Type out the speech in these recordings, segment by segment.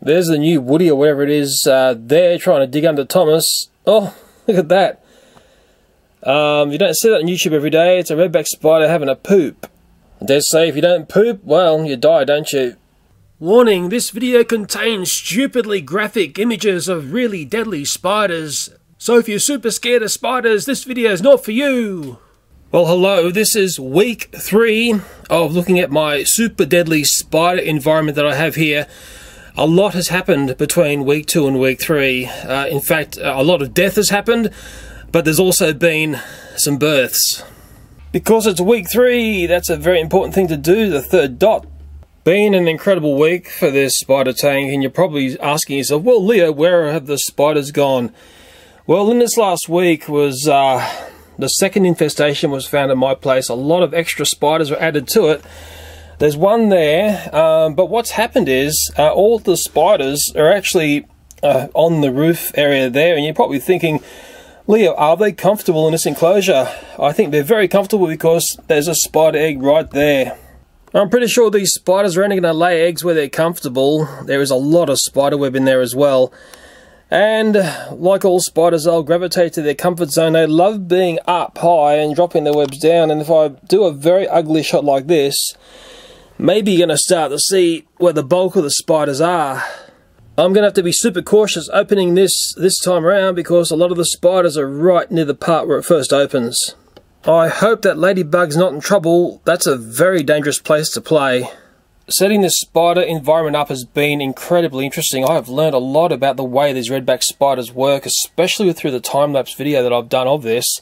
There's the new Woody or whatever it is there trying to dig under Thomas. Oh, look at that. You don't see that on YouTube every day. It's a redback spider having a poop. I dare say if you don't poop, well, you die, don't you? Warning, this video contains stupidly graphic images of really deadly spiders. So if you're super scared of spiders, this video is not for you. Well, hello, this is week 3 of looking at my super deadly spider environment that I have here. A lot has happened between week 2 and week 3. In fact, a lot of death has happened, but there's also been some births. Because it's week 3, that's a very important thing to do, the third dot. Been an incredible week for this spider tank, and you're probably asking yourself, well, Leo, where have the spiders gone? Well, in this last week was the second infestation was found in my place. A lot of extra spiders were added to it. There's one there, but what's happened is all the spiders are actually on the roof area there, and you're probably thinking, Leo, are they comfortable in this enclosure? I think they're very comfortable because there's a spider egg right there. I'm pretty sure these spiders are only going to lay eggs where they're comfortable. There is a lot of spider web in there as well. And like all spiders, they'll gravitate to their comfort zone. They love being up high and dropping their webs down. And if I do a very ugly shot like this, maybe you're going to start to see where the bulk of the spiders are. I'm going to have to be super cautious opening this time around because a lot of the spiders are right near the part where it first opens. I hope that ladybug's not in trouble. That's a very dangerous place to play. Setting this spider environment up has been incredibly interesting. I have learned a lot about the way these redback spiders work, especially through the time-lapse video that I've done of this.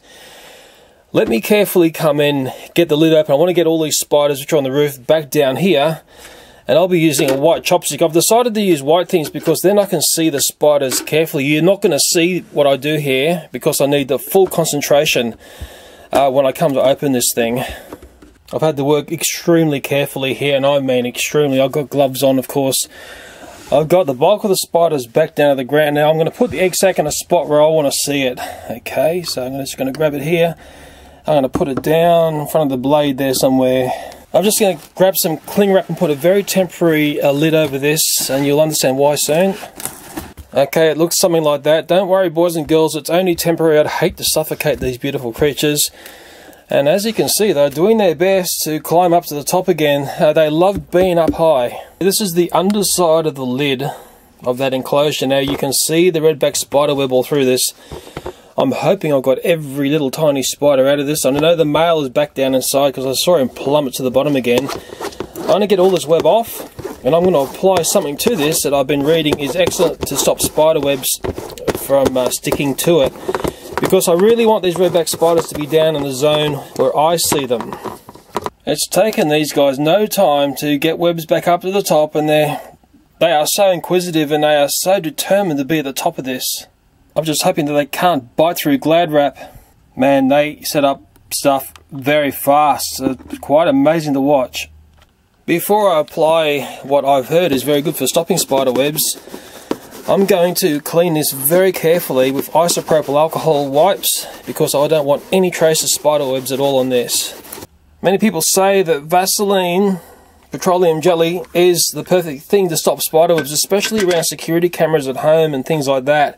Let me carefully come in, get the lid open. I want to get all these spiders which are on the roof back down here. And I'll be using a white chopstick. I've decided to use white things because then I can see the spiders carefully. You're not going to see what I do here because I need the full concentration when I come to open this thing. I've had to work extremely carefully here, and I mean extremely. I've got gloves on, of course. I've got the bulk of the spiders back down to the ground. Now I'm going to put the egg sac in a spot where I want to see it. Okay, so I'm just going to grab it here. I'm going to put it down in front of the blade there somewhere. I'm just going to grab some cling wrap and put a very temporary lid over this, and you'll understand why soon. Okay, it looks something like that. Don't worry, boys and girls, it's only temporary. I'd hate to suffocate these beautiful creatures. And as you can see, they're doing their best to climb up to the top again. They love being up high. This is the underside of the lid of that enclosure. Now you can see the redback spider web all through this. I'm hoping I've got every little tiny spider out of this. I know the male is back down inside because I saw him plummet to the bottom again. I'm going to get all this web off, and I'm going to apply something to this that I've been reading is excellent to stop spider webs from sticking to it. Because I really want these redback spiders to be down in the zone where I see them. It's taken these guys no time to get webs back up to the top, and they are so inquisitive and they are so determined to be at the top of this. I'm just hoping that they can't bite through Glad wrap. Man, they set up stuff very fast. It's quite amazing to watch. Before I apply what I've heard is very good for stopping spider webs, I'm going to clean this very carefully with isopropyl alcohol wipes because I don't want any trace of spider webs at all on this. Many people say that Vaseline petroleum jelly is the perfect thing to stop spider webs, especially around security cameras at home and things like that.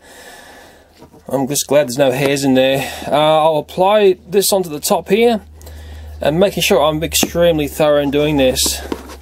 I'm just glad there's no hairs in there. I'll apply this onto the top here and making sure I'm extremely thorough in doing this.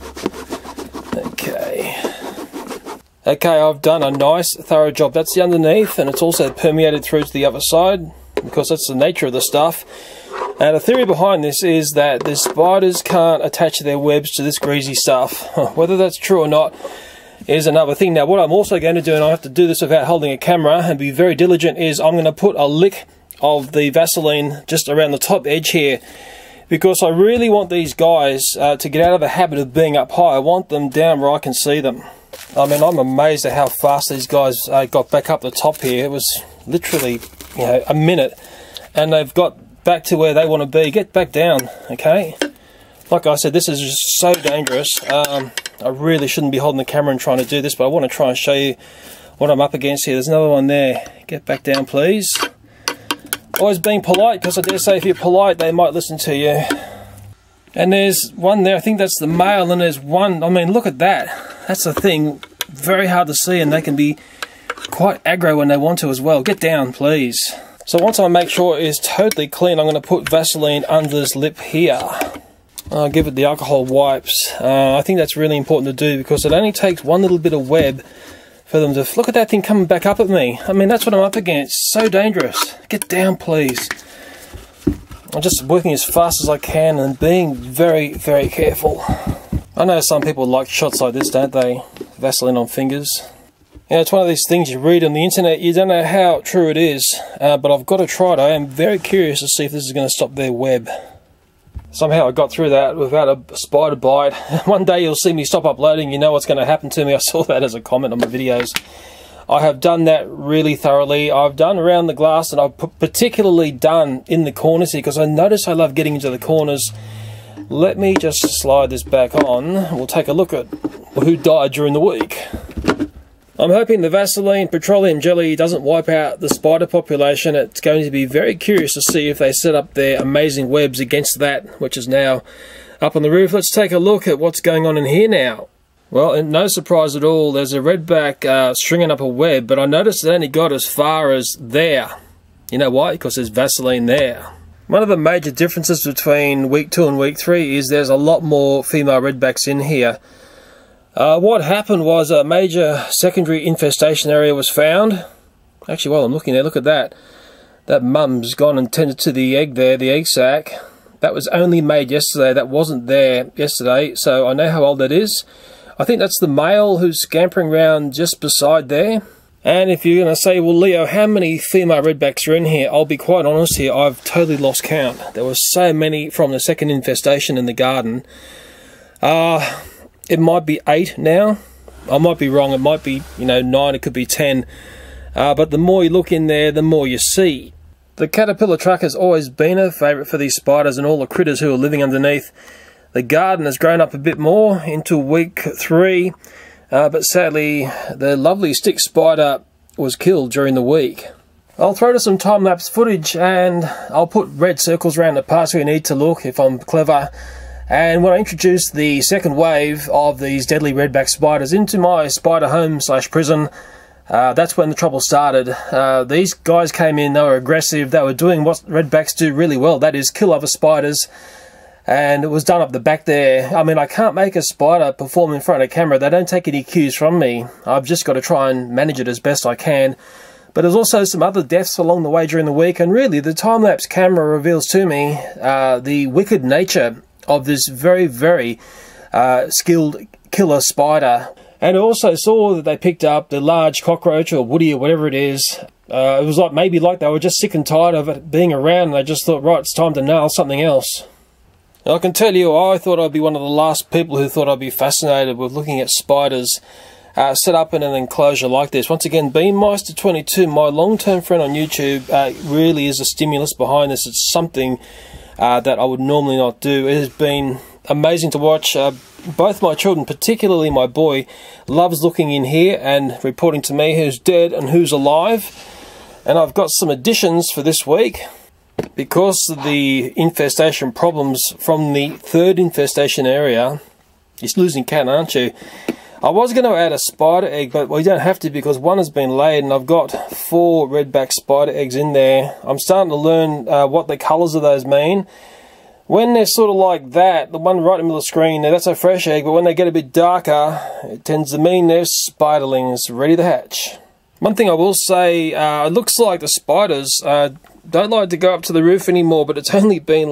Okay, I've done a nice thorough job. That's the underneath, and it's also permeated through to the other side because that's the nature of the stuff. And the theory behind this is that the spiders can't attach their webs to this greasy stuff. Whether that's true or not is another thing. Now what I'm also going to do, and I have to do this without holding a camera and be very diligent, is I'm going to put a lick of the Vaseline just around the top edge here because I really want these guys to get out of the habit of being up high. I want them down where I can see them. I mean, I'm amazed at how fast these guys got back up the top here. It was literally, you know, a minute, and they've got back to where they want to be. Get back down, okay? Like I said, this is just so dangerous. I really shouldn't be holding the camera and trying to do this, but I want to try and show you what I'm up against here. There's another one there. Get back down, please. Always being polite, because I dare say if you're polite, they might listen to you. And there's one there, I think that's the male, and there's one, I mean, look at that. That's the thing. very hard to see, and they can be quite aggro when they want to as well. Get down, please. So once I make sure it is totally clean, I'm going to put Vaseline under this lip here. I'll give it the alcohol wipes. I think that's really important to do because it only takes one little bit of web for them to... Look at that thing coming back up at me. I mean, that's what I'm up against. So dangerous. Get down, please. I'm just working as fast as I can and being very, very careful. I know some people like shots like this, don't they? Vaseline on fingers. Yeah, it's one of these things you read on the internet. You don't know how true it is, but I've got to try it. I am very curious to see if this is going to stop their web. Somehow I got through that without a spider bite. One day you'll see me stop uploading, you know what's going to happen to me. I saw that as a comment on my videos. I have done that really thoroughly. I've done around the glass, and I've particularly done in the corners here because I notice I love getting into the corners. Let me just slide this back on. We'll take a look at who died during the week. I'm hoping the Vaseline petroleum jelly doesn't wipe out the spider population. It's going to be very curious to see if they set up their amazing webs against that, which is now up on the roof. Let's take a look at what's going on in here now. Well, no surprise at all, there's a redback stringing up a web, but I noticed it only got as far as there. You know why? Because there's Vaseline there. One of the major differences between week 2 and week 3 is there's a lot more female redbacks in here. What happened was a major secondary infestation area was found. Actually, while I'm looking there, look at that. That mum's gone and tended to the egg there, the egg sac. That was only made yesterday. That wasn't there yesterday, so I know how old that is. I think that's the male who's scampering around just beside there. And if you're going to say, well, Leo, how many female redbacks are in here? I'll be quite honest here, I've totally lost count. There were so many from the second infestation in the garden. It might be 8 now. I might be wrong. It might be, 9. It could be 10. But the more you look in there, the more you see. The caterpillar truck has always been a favourite for these spiders and all the critters who are living underneath. The garden has grown up a bit more into week 3. But sadly, the lovely stick spider was killed during the week. I'll throw to some time-lapse footage and I'll put red circles around the parts where you need to look if I'm clever. And when I introduced the second wave of these deadly redback spiders into my spider home / prison, that's when the trouble started. These guys came in, they were aggressive, they were doing what redbacks do really well, that is kill other spiders. And it was done up the back there. I mean, I can't make a spider perform in front of camera. They don't take any cues from me. I've just got to try and manage it as best I can. But there's also some other deaths along the way during the week, and really the time-lapse camera reveals to me the wicked nature of this very, very skilled killer spider. And I also saw that they picked up the large cockroach or woody or whatever it is. It was maybe like they were just sick and tired of it being around, and they just thought, right, it's time to nail something else. Now, I can tell you, I thought I'd be one of the last people who thought I'd be fascinated with looking at spiders set up in an enclosure like this. Once again, Beanmeister22, my long-term friend on YouTube, really is a stimulus behind this. It's something that I would normally not do. It has been amazing to watch. Both my children, particularly my boy, loves looking in here and reporting to me who's dead and who's alive. And I've got some additions for this week. Because of the infestation problems from the third infestation area, you're losing count, aren't you? I was going to add a spider egg, but we don't have to because one has been laid and I've got 4 redback spider eggs in there. I'm starting to learn what the colours of those mean. When they're sort of like that, the one right in the middle of the screen, that's a fresh egg, but when they get a bit darker, it tends to mean they're spiderlings ready to hatch. One thing I will say, it looks like the spiders don't like to go up to the roof anymore, but it's only been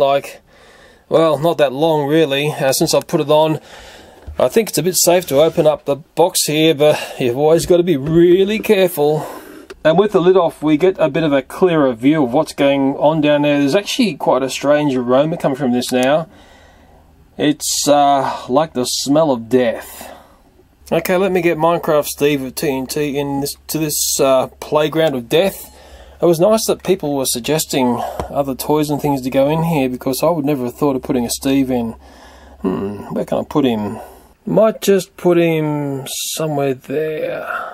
well, not that long really, since I've put it on. I think it's a bit safe to open up the box here, but you've always got to be really careful. And with the lid off, we get a bit of a clearer view of what's going on down there. There's actually quite a strange aroma coming from this now. It's like the smell of death. Okay, let me get Minecraft Steve of TNT into this playground of death. It was nice that people were suggesting other toys and things to go in here, because I would never have thought of putting a Steve in. Where can I put him? Might just put him somewhere there.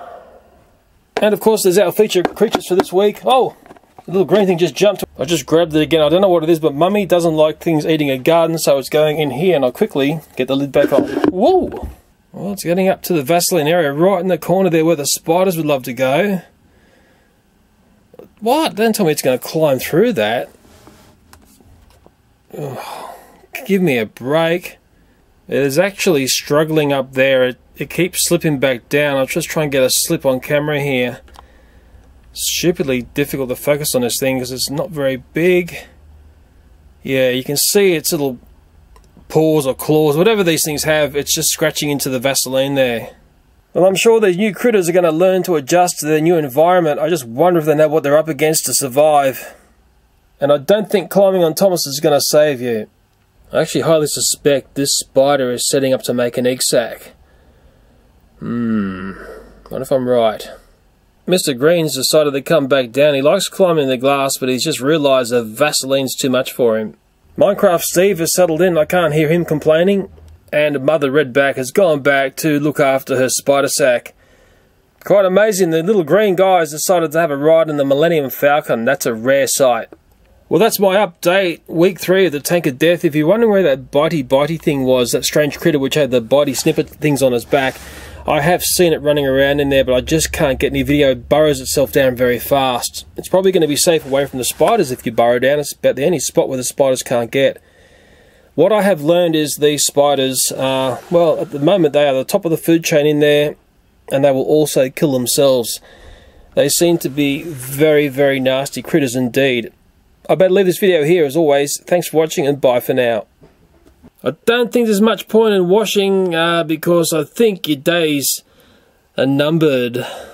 And of course there's our feature creatures for this week. Oh! The little green thing just jumped. I just grabbed it again. I don't know what it is, but Mummy doesn't like things eating a garden, so it's going in here, and I'll quickly get the lid back on. Whoa! Well, it's getting up to the Vaseline area, right in the corner there where the spiders would love to go. What? Don't tell me it's going to climb through that. Oh, give me a break. It is actually struggling up there. It keeps slipping back down. I'll just try and get a slip on camera here. Stupidly difficult to focus on this thing because it's not very big. Yeah, you can see its little paws or claws, whatever these things have, it's just scratching into the Vaseline there. Well, I'm sure these new critters are going to learn to adjust to their new environment. I just wonder if they know what they're up against to survive. And I don't think climbing on Thomas is going to save you. I actually highly suspect this spider is setting up to make an egg sac. Wonder if I'm right. Mr. Green's decided to come back down. He likes climbing the glass, but he's just realised that Vaseline's too much for him. Minecraft Steve has settled in. I can't hear him complaining. And Mother Redback has gone back to look after her spider sack. Quite amazing, the little green guy has decided to have a ride in the Millennium Falcon. That's a rare sight. Well, that's my update, week 3 of the Tank of Death. If you're wondering where that bitey thing was, that strange critter which had the bitey snippet things on its back, I have seen it running around in there, but I just can't get any video. It burrows itself down very fast. It's probably going to be safe away from the spiders if you burrow down. It's about the only spot where the spiders can't get. What I have learned is these spiders are, well, at the moment they are the top of the food chain in there, and they will also kill themselves. They seem to be very, very nasty critters indeed. I better leave this video here as always. Thanks for watching and bye for now. I don't think there's much point in washing because I think your days are numbered.